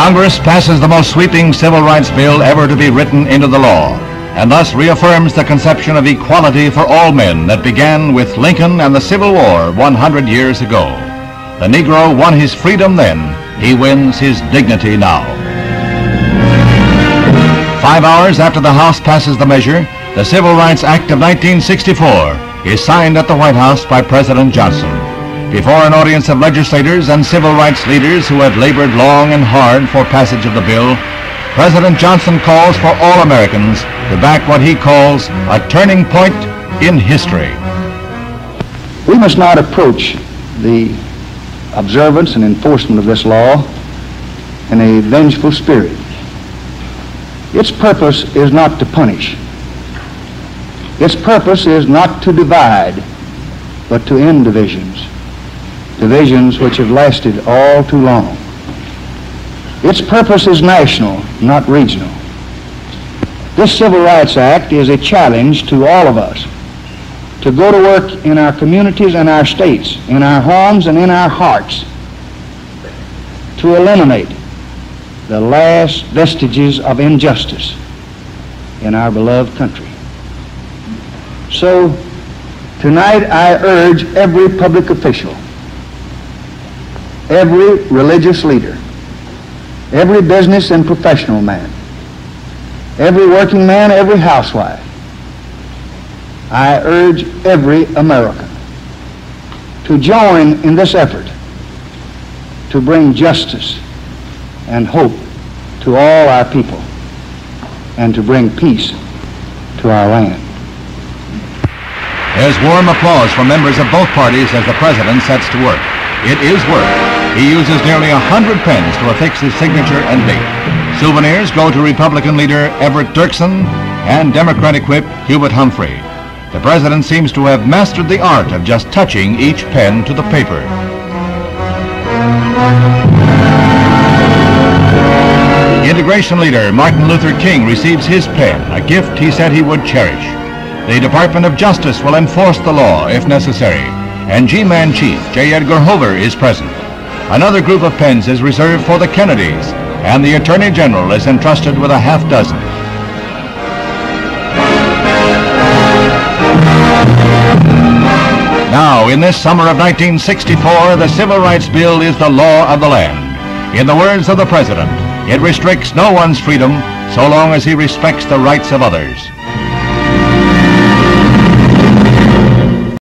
Congress passes the most sweeping civil rights bill ever to be written into the law, and thus reaffirms the conception of equality for all men that began with Lincoln and the Civil War 100 years ago. The Negro won his freedom then. He wins his dignity now. 5 hours after the House passes the measure, the Civil Rights Act of 1964 is signed at the White House by President Johnson. Before an audience of legislators and civil rights leaders who had labored long and hard for passage of the bill, President Johnson calls for all Americans to back what he calls a turning point in history. We must not approach the observance and enforcement of this law in a vengeful spirit. Its purpose is not to punish. Its purpose is not to divide, but to end divisions, divisions which have lasted all too long. Its purpose is national, not regional. This Civil Rights Act is a challenge to all of us to go to work in our communities and our states, in our homes and in our hearts, to eliminate the last vestiges of injustice in our beloved country. So, tonight I urge every public official, every religious leader, every business and professional man, every working man, every housewife, I urge every American to join in this effort to bring justice and hope to all our people and to bring peace to our land. There's warm applause from members of both parties as the president sets to work. It is work. He uses nearly 100 pens to affix his signature and date. Souvenirs go to Republican leader Everett Dirksen and Democratic whip Hubert Humphrey. The president seems to have mastered the art of just touching each pen to the paper. Integration leader Martin Luther King receives his pen, a gift he said he would cherish. The Department of Justice will enforce the law if necessary, and G-Man Chief J. Edgar Hoover is present. Another group of pens is reserved for the Kennedys, and the Attorney General is entrusted with a half dozen. Now, in this summer of 1964, the Civil Rights Bill is the law of the land. In the words of the President, it restricts no one's freedom so long as he respects the rights of others.